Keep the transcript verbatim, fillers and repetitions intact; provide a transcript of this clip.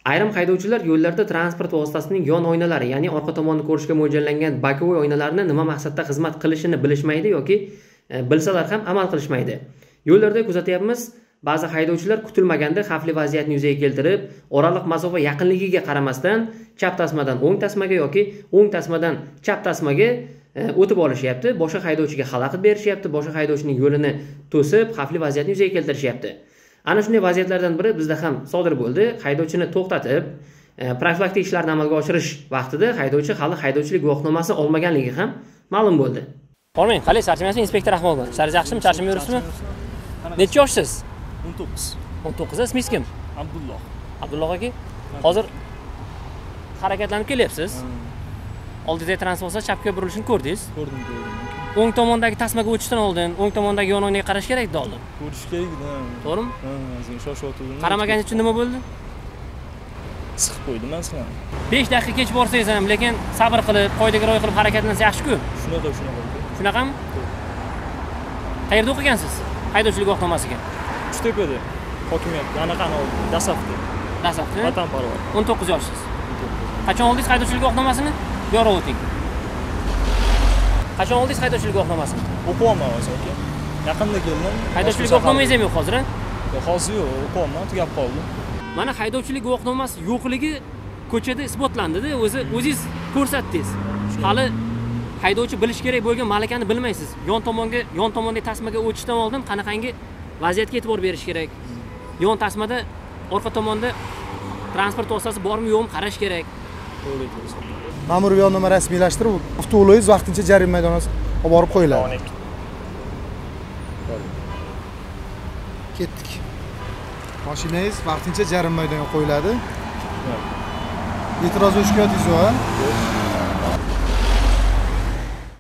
Ayrim haydovchilar yo'llarda transport vositasining yon oynalari, ya'ni orqa tomonni ko'rishga mo'ljallangan bokovoy oynalarni nima maqsadda xizmat qilishini bilishmaydi yoki bilsalar ham amal qilishmaydi. Yo'llarda kuzatyapmiz, ba'zi haydovchilar kutilmaganda xavfli vaziyatni yuzaga keltirib, oraliq masofa yaqinligiga qaramasdan chap tasmadan o'ng tasmaga yoki o'ng tasmadan chap tasmaga o'tib olishyapti. Boshqa haydovchiga xalaqit berishyapti, boshqa haydovchining yo'lini to'sib, xavfli vaziyatni yuzaga keltirishyapti. Ana shunday vaziyatlardan biri bizda ham sodir bo'ldi. Haydovchini to'xtatib, profilaktik ishlarni amalga oshirish vaqtida haydovchi hali haydovchilik guvohnomasi olmaganligi ham ma'lum bo'ldi. Qormang, qalay charchamaysiz, inspektor Ahmedov? Ishlaringiz yaxshimi? Charchamay yuribsizmi? Necha yoshsiz? o'n to'qqiz. o'n to'qqiz. Ismingiz kim? Abdulloh. Abdulloh aka. Hozir harakatlanib kelyapsiz. Oldinda transport chapga burilishini ko'rdingiz? Ko'rdim, ko'rdim. O'ng tomondagi tasmaga o'tishdan oldin o'ng tomondagi yon oynaga qarash kerak edi oldin. Ko'rish kerak-da. To'g'rimi? Ha, men shoshyotgandim. Qaramagan uchun nima bo'ldi? Siqib qo'ydim, men siqaman. besh daqiqa kech borsangiz ham, lekin sabr qilib, qoidaga rioya qilib harakatlansa yaxshi-ku. Shunaqa, shunaqa. Shunaqami? Qayerda o'qigansiz? Haydovchilik guvohnomasiga. Uchtepada. Hokimiyat, anaqani oldim. Dasafda. Dasafda? Vatanparvar. o'n to'qqiz yoshsiz. Qachon oldingiz haydovchilik guvohnomasini? Yorib o'ting. Qachon oldingiz haydovchilik guvohnomasini? O'qiyapman hozir aka. Yaqinda keldim. Haydovchilik guvohnomangiz ham yo'q hozir, a? Yo'q, hozir yo'q, o'qiyapman, tugab qoldi. Mana haydovchilik guvohnomasi yo'qligi ko'chada isbotlandi-da, o'zi o'zingiz ko'rsatdingiz. Hali haydovchi bilish kerak bo'lgan malakani bilmaysiz. Yon tomonga, yon tomondagi tasmaga o'tishdan oldin qanaqangi vaziyatga e'tibor berish kerak. Yon tasmada orqa tomonda transport vositasi bormi yo'qmi qarash kerak. To'g'ri aytasiz. Ma'muriy yo'llanma rasmiylashtirib, avtouloyingiz vaqtincha jarima maydonasiga olib borib qo'yiladi. Ketdik. Mashinangiz vaqtincha jarima maydoniga qo'yiladi. E'tiroz va shikoyatingiz yo'q-a?